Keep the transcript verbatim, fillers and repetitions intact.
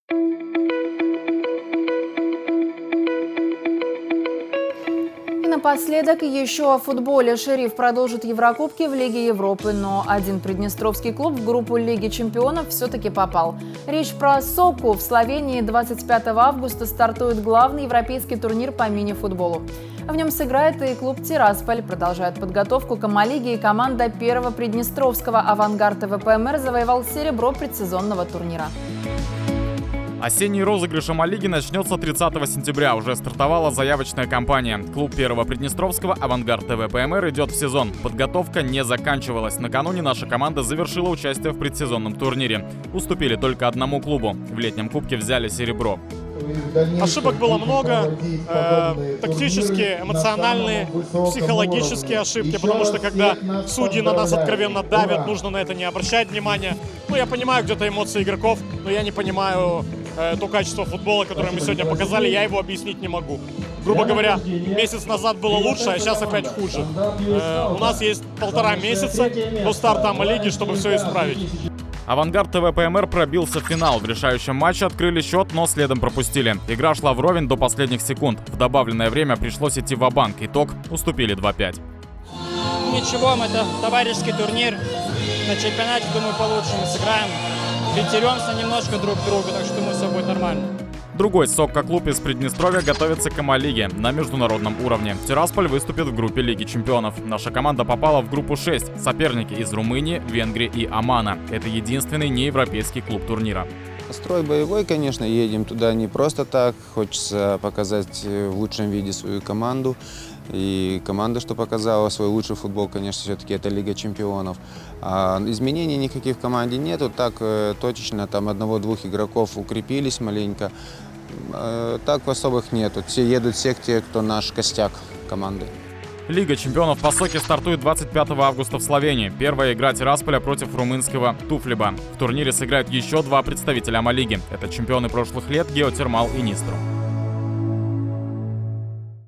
Напоследок еще о футболе. «Шериф» продолжит Еврокубки в Лиге Европы, но один приднестровский клуб в группу Лиги чемпионов все-таки попал. Речь про «Соку». В Словении двадцать пятого августа стартует главный европейский турнир по мини-футболу. В нем сыграет и клуб «Тирасполь». Продолжает подготовку к Ама-лиге, и команда первого приднестровского «Авангард» ВПМР завоевал серебро предсезонного турнира. Осенний розыгрыш Ама-лиги начнется тридцатого сентября. Уже стартовала заявочная кампания. Клуб первого приднестровского «Авангард» ВПМР идет в сезон. Подготовка не заканчивалась. Накануне наша команда завершила участие в предсезонном турнире. Уступили только одному клубу. В летнем кубке взяли серебро. Ошибок было много, э, тактические, эмоциональные, психологические ошибки, потому что когда судьи на нас откровенно давят, нужно на это не обращать внимания. Ну, я понимаю где-то эмоции игроков, но я не понимаю э, то качество футбола, которое мы сегодня показали, я его объяснить не могу. Грубо говоря, месяц назад было лучше, а сейчас опять хуже. Э, у нас есть полтора месяца до старта Ама-лиги, чтобы все исправить. «Авангард» ВПМР пробился в финал. В решающем матче открыли счет, но следом пропустили. Игра шла вровень до последних секунд. В добавленное время пришлось идти ва-банк. Итог – уступили два пять. Ничего, это товарищеский турнир. На чемпионате, думаю, получше мы сыграем. Перетеремся немножко друг к другу, так что, думаю, все будет нормально. Другой «Сока-клуб» из Приднестровья готовится к Ама-лиге на международном уровне. «Тирасполь» выступит в группе Лиги чемпионов. Наша команда попала в группу шесть. Соперники из Румынии, Венгрии и Омана. Это единственный неевропейский клуб турнира. Настрой боевой, конечно, едем туда не просто так. Хочется показать в лучшем виде свою команду. И команда, что показала свой лучший футбол, конечно, все-таки это Лига чемпионов. А изменений никаких в команде нету. Так точечно, там одного-двух игроков укрепились маленько. Так особых нету. Все едут все те, кто наш костяк команды. Лига чемпионов по «Соке» стартует двадцать пятого августа в Словении. Первая игра «Тирасполя» против румынского «Туфлиба». В турнире сыграют еще два представителя Ама-лиги. Это чемпионы прошлых лет «Геотермал» и «Нистру».